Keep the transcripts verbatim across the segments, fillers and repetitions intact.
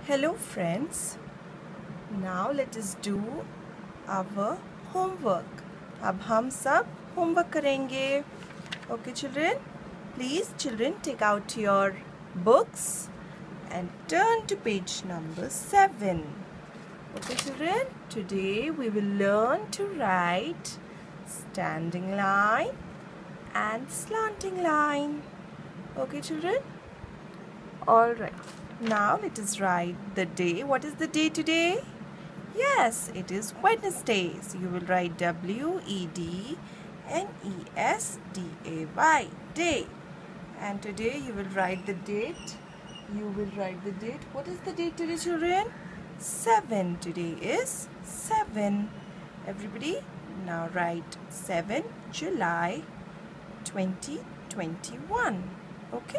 Hello friends, now let us do our homework. अब हम सब homework करेंगे. Okay children, please children take out your books and turn to page number seven. Okay children, today we will learn to write standing line and slanting line. Okay children, all right. Now let us write the day. What is the day today? Yes, it is Wednesday. So you will write W E D N E S D A Y, day. And today you will write the date. You will write the date. What is the date today, children? seven. Today is seven. Everybody now write seven July twenty twenty-one. Okay?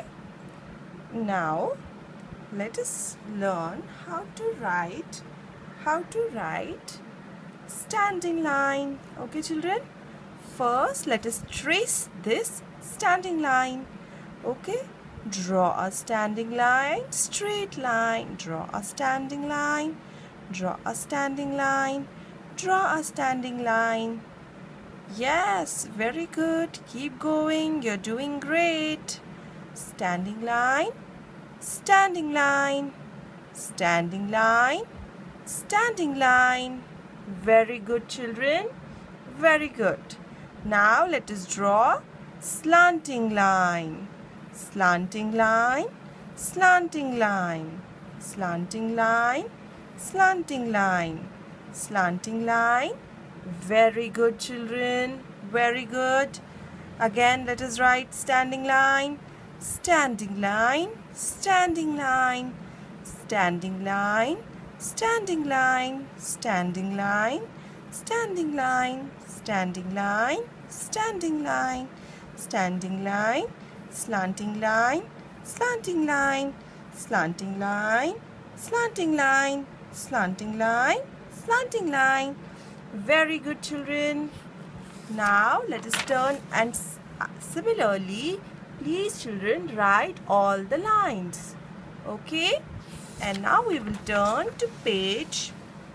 Now let us learn how to write how to write standing line. Okay children, first let us trace this standing line. Okay, draw a standing line, straight line, draw a standing line, draw a standing line, draw a standing line. Yes, very good, keep going, you're doing great. Standing line, standing line, standing line, standing line. Very good children, very good. Now let us draw slanting line, slanting line, slanting line, slanting line, slanting line, slanting line. Very good children, very good. Again let us write standing line, standing line, standing line, standing line, standing line, standing line, standing line, standing line, standing line, standing line, slanting line, slanting line, slanting line, slanting line, slanting line, slanting line. Very good children. Now let us turn and similarly please children write all the lines. Okay, and now we will turn to page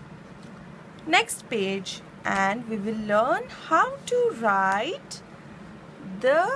next page and we will learn how to write the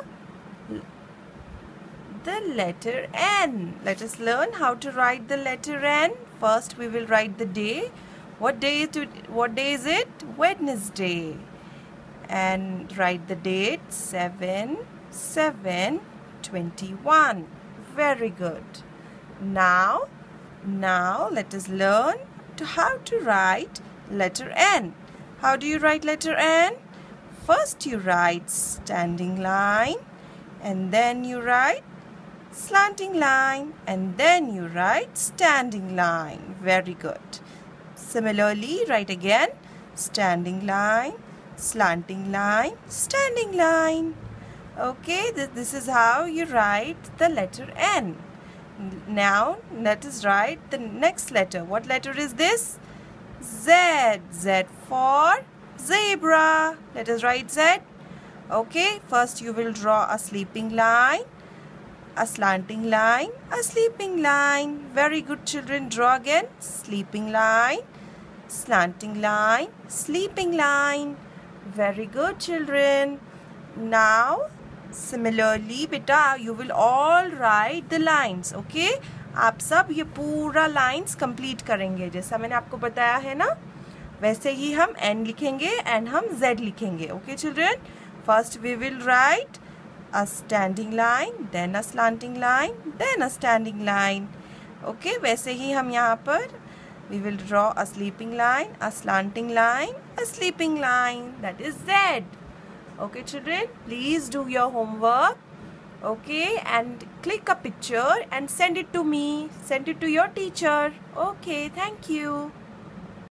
the letter N. Let us learn how to write the letter N. First we will write the day. What day is it? What day is it? Wednesday. And write the date seven seven twenty-one. Very good. Now, now let us learn to how to write letter N. How do you write letter N? First you write standing line and then you write slanting line and then you write standing line. Very good. Similarly, write again standing line, slanting line, standing line. Okay, this, this is how you write the letter N. Now, let us write the next letter. What letter is this? Z. Z for zebra. Let us write Z. Okay, first you will draw a sleeping line, a slanting line, a sleeping line. Very good children, draw again. Sleeping line, slanting line, sleeping line. Very good children. Now, similarly beta you will all write the lines. Okay, आप सब ये पूरा lines complete करेंगे जैसा मैंने आपको बताया है ना, वैसे ही हम N लिखेंगे and हम Z लिखेंगे. Okay children, first we will write a standing line, then a slanting line, then a standing line. Okay, वैसे ही हम यहाँ पर we will draw a sleeping line, a slanting line, a sleeping line, that is Z. Okay children, please do your homework. Okay, and click a picture and send it to me, send it to your teacher. Okay, thank you.